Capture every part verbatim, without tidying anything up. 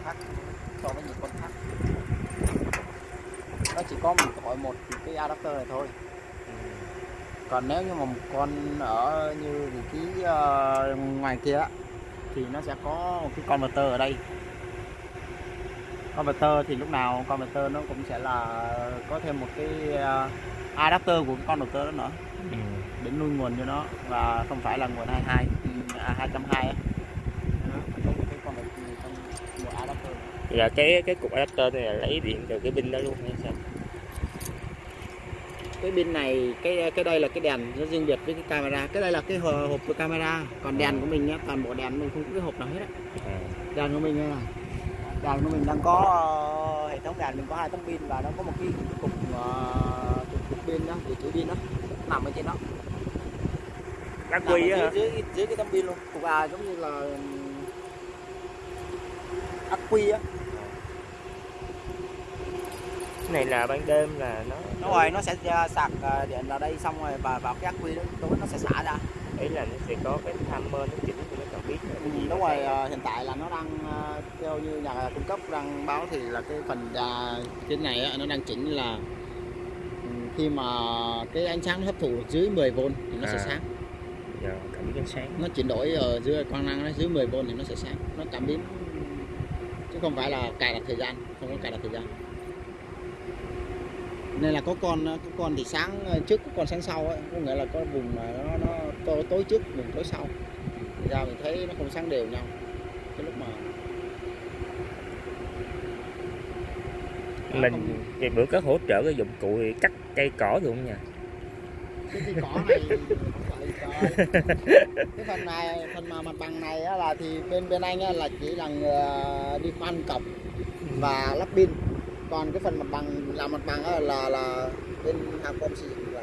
khác so với những con khác. Nó chỉ có mình gọi một cái adapter này thôi. Còn nếu như mà một con ở như vị trí uh, ngoài kia á, thì nó sẽ có một cái converter ở đây. Converter thì lúc nào converter nó cũng sẽ là có thêm một cái uh, adapter của cái converter đó nữa, ừ. để nuôi nguồn cho nó, và không phải là nguồn hai mươi hai, à, hai trăm hai mươi hai á. Có một cái converter trong một adapter. Thì là cái cái cục adapter này là lấy điện từ cái pin đó luôn hay sao? Cái pin này, cái cái đây là cái đèn nó riêng biệt với cái camera. Cái đây là cái hộp của camera. Còn đèn của mình nhé, toàn bộ đèn mình không có cái hộp nào hết á. À. Đèn của mình này, đèn của mình đang có uh, hệ thống đèn mình có hai tấm pin, và nó có một cái cục uh, cục, cục pin đó, để chữ pin đó nằm ở trên đó. Ắc quy á hả? Dưới, dưới dưới cái tấm pin luôn. Cục à giống như là ắc quy á. Cái này là ban đêm là nó Đúng rồi, nó sẽ sạc điện vào đây xong rồi và vào cái ắc quy đó nó sẽ xả ra. Ý là nó sẽ có cái timer nó chỉnh cho nó cần biết. Ừ, đúng rồi, à, hiện tại là nó đang theo như nhà cung cấp đang báo thì là cái phần à, cái này á, nó đang chỉnh là khi mà cái ánh sáng nó hấp thụ được dưới mười vôn thì nó à, sẽ sáng. Giờ cảm biến ánh sáng. Nó chuyển đổi ở dưới quang năng nó dưới mười vôn thì nó sẽ sáng. Nó cảm biến chứ không phải là cài đặt thời gian, không có cài đặt thời gian. Nên là có con có con thì sáng trước, có con sáng sau ấy, có nghĩa là có vùng mà nó nó tối, tối trước, vùng tối sau. Thì ra mình thấy nó không sáng đều nhau. Cái lúc mà mình không... thì bữa có hỗ trợ cái dụng cụ thì cắt cây cỏ được không nha? Cái cây cỏ này trời. Cái phần này, phần mà mặt bằng này á, là thì bên bên anh á, là chỉ là đi khoan cọc và lắp pin. Còn cái phần mặt bằng làm mặt bằng á, là là bên Hacom xây dựng, là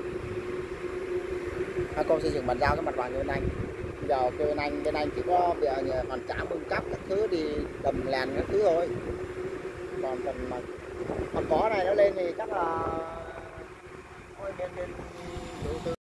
Hacom xây dựng bàn giao cái mặt bằng cho bên anh. Bây giờ bên anh bên anh chỉ có bây giờ hoàn trả bưng cắp các thứ, đi đầm làn các thứ thôi. Còn phần mà mặt cỏ này nó lên thì chắc là thôi bên bên